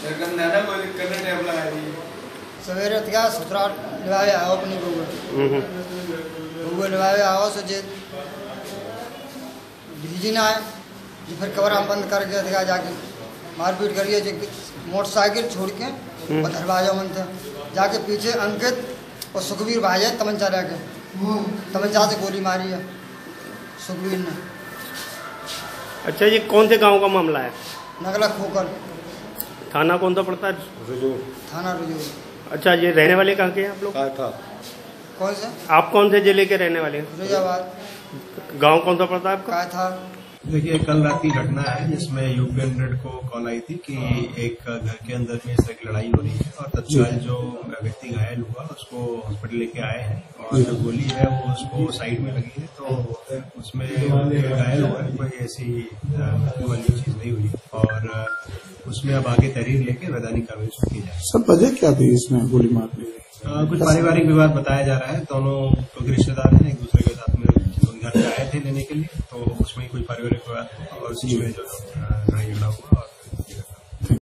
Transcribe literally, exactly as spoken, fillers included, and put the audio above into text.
सवेरे क्या सत्रह लगाए आओ अपनी बउए बउए लगाए आओ सजे बिजली ना आए फिर कमरा बंद करके दिखा जाके मारपीट करिए मोटरसाइकिल छोड़ के दरवाजा मन थे जाके पीछे अंकित और सुखवीर भाई है तमंचा लेके तमंचा से गोली मारी है सुखवीर ने। अच्छा, ये कौन से गांव का मामला है? नगला खोकर। थाना कौन सा पड़ता है? रुजूर। थाना रुजूर। अच्छा, ये रहने वाले कहाँ के हैं आप लोग? कौन से? आप कौन से जिले के रहने वाले हैं? फिरोजाबाद। गांव कौन सा पड़ता है आपका? क्या था? देखिए, कल रात की घटना है जिसमें यूपी हंड्रेड को कॉल आई थी कि एक घर के अंदर में से एक लड़ाई हो रही है और तत्काल जो व्यक्ति घायल हुआ उसको हॉस्पिटल लेके आए हैं और जो गोली है वो उसको साइड में लगी है, तो उसमें घायल हुआ है, कोई ऐसी मृत्यु वाली चीज नहीं हुई और उसमें अब आगे तहरीर लेके वैधानिक कार्रवाई की जाए। सब वजह क्या थी इसमें गोली मारने की? कुछ पारिवारिक विवाद बताया जा रहा है, दोनों क्योंकि रिश्तेदार हैं, एक दूसरे के साथ में घर पे आए थे लेने के लिए, तो उसमें कोई पारिवारिक विवाद और उसी में जो लड़ाई झगड़ा हुआ।